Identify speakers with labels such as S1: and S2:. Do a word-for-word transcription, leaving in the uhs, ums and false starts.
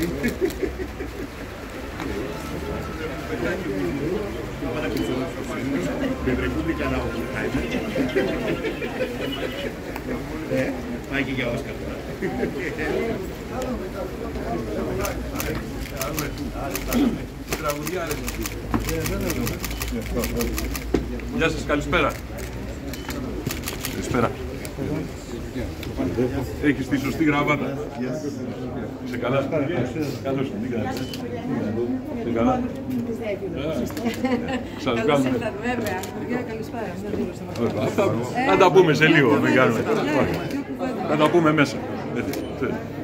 S1: Πάει και για Όσκαρ.
S2: Γεια σας, καλησπέρα. Καλησπέρα. Έχεις τη σωστή γραβάτα. Είσαι καλά. Καλώς ήρθατε. Τι κάνετε. Είσαι καλά. Σας βγάλουμε.
S3: Βέβαια. Καλησπέρα.
S2: Θα τα πούμε σε λίγο. Θα τα πούμε μέσα.